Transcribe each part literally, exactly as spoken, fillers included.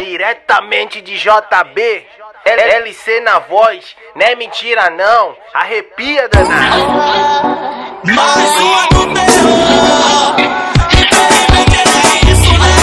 Diretamente de J B, L C na voz, não é mentira não, arrepia danado. Mais uma do terror. Isso, né?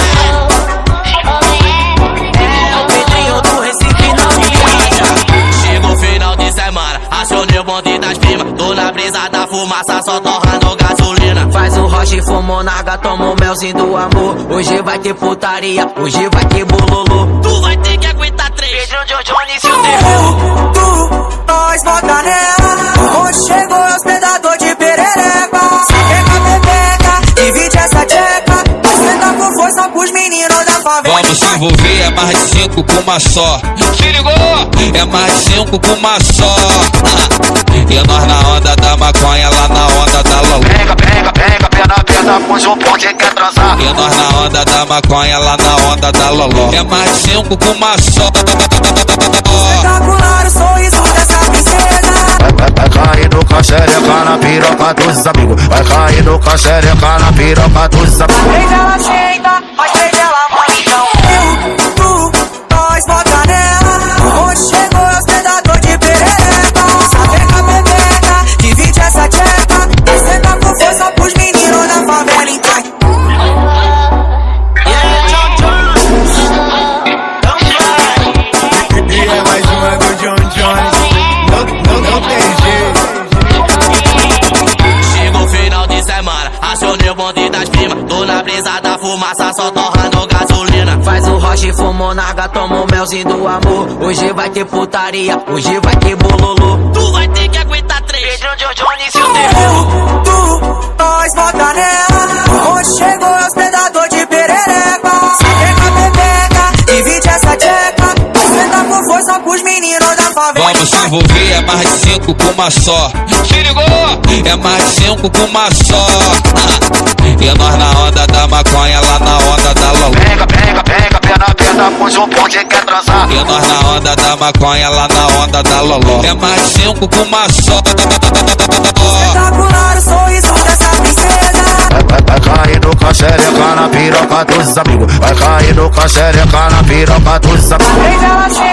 É o Pedrinho do Recife na viagem. Chega o final de semana, acionei o bonde das primas. Tô na brisa da fumaça, só torrando gasolina. Faz o rocha e fumou narga, toma o melzinho do amor. Hoje vai ter putaria, hoje vai ter bololô. Tu vai ter que aguentar três. Pedro de Johnny, seu terror. Tu, nós bota nela. Hoje chegou o hospedador de perereca. Sapeca, bebeca, divide essa tcheca. Você tá com força pros meninos da favela. Vamos se envolver, é mais de cinco com uma só. Se ligou? É mais de cinco com uma só. E nós na onda da maconha, lá na onda da loló. Pega, pega, pega, perna, perna, põe um pão, quem quer transar. E nós na onda da maconha, lá na onda da loló. É mais de cinco com uma só. Espetacular o sorriso dessa princesa. Vai, vai, vai cair no caxereca na piroca dos amigos. Vai cair no caxereca na piroca dos amigos. Três ela cheita, mas três ela mãe então. Eu, tu, nós bota nela. Hoje chegou o hospedador de perereca. Sapeca, bebeca, divide essa tcheca. Você tá com força pros meninos da favela então. E é mais uma do John Jones. Não, não, não tem jeito. Chega o final de semana, acionei o bonde das primas. Tô na brisa da fumaça, só torrando gasolina. Faz o rocha e fumou narga, toma o melzinho do amor. Hoje vai ter putaria, hoje vai ter bololô. Tu vai ter que aguentar três. Pedro de Johnny, seu terror. Tu, nós bota nela. Hoje chegou o hospedador de perereca. Sapeca, bebeca, divide essa tcheca. Você tá com força pros meninos da favela. Vamos se envolver, é mais de cinco com uma só. Se ligou? É mais de cinco com uma só. E nós na onda da maconha, lá na onda da loló. Pega, pega, pega, perna, perna, põe um pão, quem quer transar. E nós na onda da maconha, lá na onda da loló. É mais de cinco com uma só. Espetacular o sorriso dessa princesa. Vai, vai, vai cair no caxereca na piroca dos amigos. Vai cair no caxereca na piroca dos amigos. Três ela cheia.